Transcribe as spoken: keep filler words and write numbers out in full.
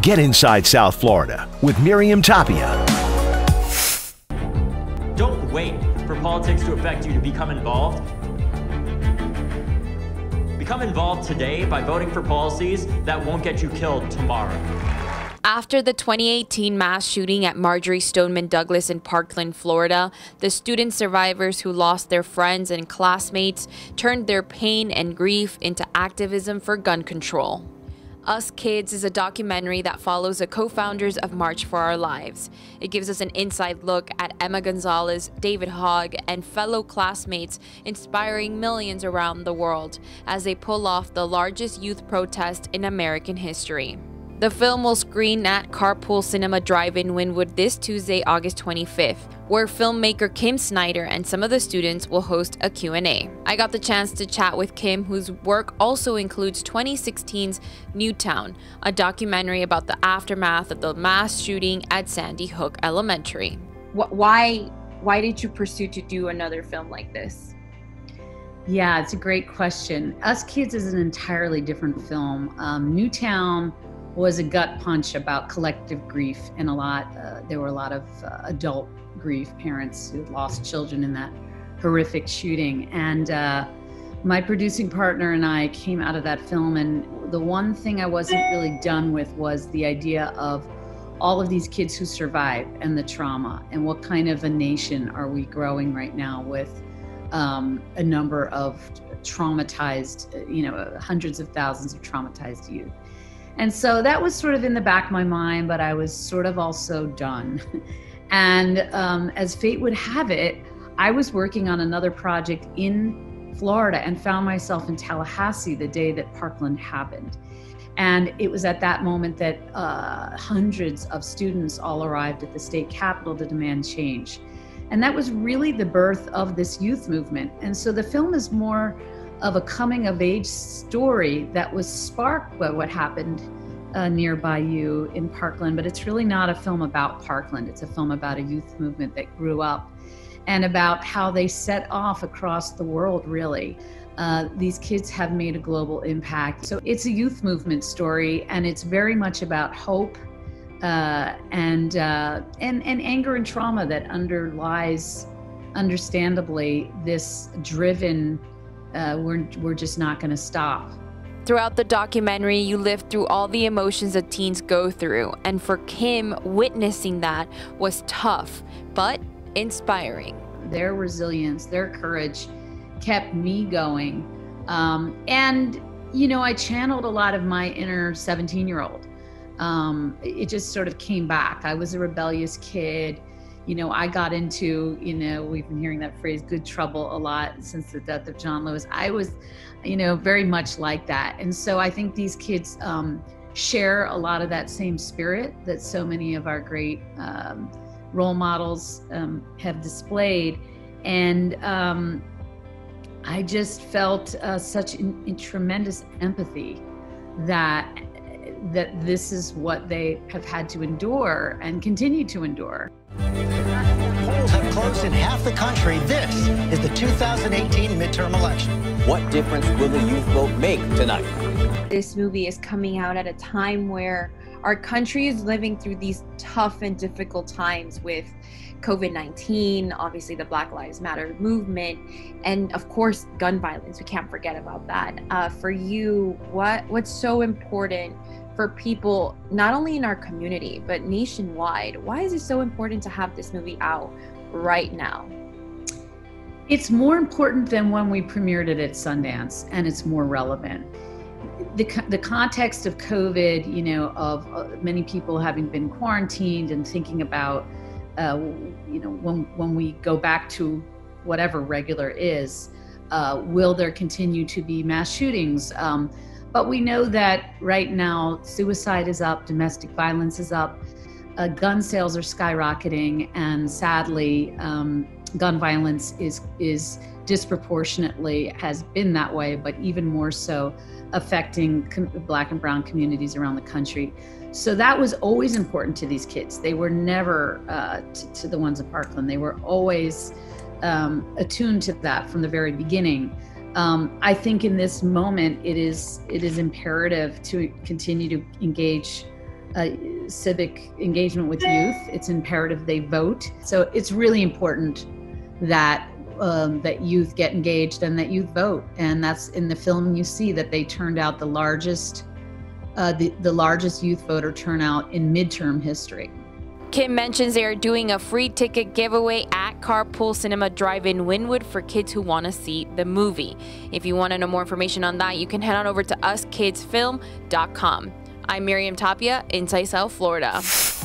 Get inside South Florida with Miriam Tapia. Don't wait for politics to affect you to become involved. Become involved today by voting for policies that won't get you killed tomorrow. After the twenty eighteen mass shooting at Marjory Stoneman Douglas in Parkland, Florida, the student survivors who lost their friends and classmates turned their pain and grief into activism for gun control. Us Kids is a documentary that follows the co-founders of March for Our Lives. It gives us an inside look at Emma Gonzalez, David Hogg, and fellow classmates inspiring millions around the world as they pull off the largest youth protest in American history. The film will screen at Carpool Cinema Drive-In Wynwood this Tuesday, August twenty-fifth, where filmmaker Kim Snyder and some of the students will host a Q and A. I got the chance to chat with Kim, whose work also includes twenty sixteen's Newtown, a documentary about the aftermath of the mass shooting at Sandy Hook Elementary. Why, why did you pursue to do another film like this? Yeah, it's a great question. Us Kids is an entirely different film. Um, Newtown was a gut punch about collective grief, and a lot, uh, there were a lot of uh, adult grief, parents who lost children in that horrific shooting. And uh, my producing partner and I came out of that film, and the one thing I wasn't really done with was the idea of all of these kids who survived and the trauma, and what kind of a nation are we growing right now with um, a number of traumatized, you know, hundreds of thousands of traumatized youth. And so that was sort of in the back of my mind, but I was sort of also done. And um, as fate would have it, I was working on another project in Florida and found myself in Tallahassee the day that Parkland happened. And it was at that moment that uh, hundreds of students all arrived at the state capitol to demand change. And that was really the birth of this youth movement. And so the film is more of a coming of age story that was sparked by what happened uh, nearby you in Parkland, but it's really not a film about Parkland. It's a film about a youth movement that grew up and about how they set off across the world, really. Uh, these kids have made a global impact. So it's a youth movement story, and it's very much about hope uh, and, uh, and, and anger and trauma that underlies, understandably, this driven Uh, we're, we're just not going to stop. Throughout the documentary, you live through all the emotions that teens go through, and for Kim, witnessing that was tough, but inspiring. Their resilience, their courage kept me going. Um, and, you know, I channeled a lot of my inner seventeen-year-old. Um, it just sort of came back. I was a rebellious kid. You know, I got into, you know, we've been hearing that phrase, good trouble, a lot since the death of John Lewis. I was, you know, very much like that. And so I think these kids um, share a lot of that same spirit that so many of our great um, role models um, have displayed. And um, I just felt uh, such in, in tremendous empathy that that this is what they have had to endure and continue to endure. Polls have closed in half the country. This is the two thousand eighteen midterm election. What difference will the youth vote make tonight? This movie is coming out at a time where our country is living through these tough and difficult times with COVID nineteen, obviously the Black Lives Matter movement, and of course, gun violence. We can't forget about that. Uh, for you, what what's so important for people, not only in our community, but nationwide? Why is it so important to have this movie out right now? It's more important than when we premiered it at Sundance, and it's more relevant. The, the context of COVID, you know, of uh, many people having been quarantined and thinking about, uh, you know, when, when we go back to whatever regular is, uh, will there continue to be mass shootings? Um, But we know that right now, suicide is up, domestic violence is up, uh, gun sales are skyrocketing, and sadly, um, gun violence is is disproportionately, has been that way, but even more so affecting Black and brown communities around the country. So that was always important to these kids. They were never, uh, to, to the ones at Parkland, they were always um, attuned to that from the very beginning. Um, I think in this moment, it is it is imperative to continue to engage uh, civic engagement with youth. It's imperative they vote. So it's really important that um, that youth get engaged and that youth vote. And that's in the film. You see that they turned out the largest, uh, the the largest youth voter turnout in midterm history. Kim mentions they are doing a free ticket giveaway at Carpool Cinema Drive-In Wynwood for kids who want to see the movie. If you want to know more information on that, you can head on over to us kids film dot com. I'm Miriam Tapia, inside South Florida.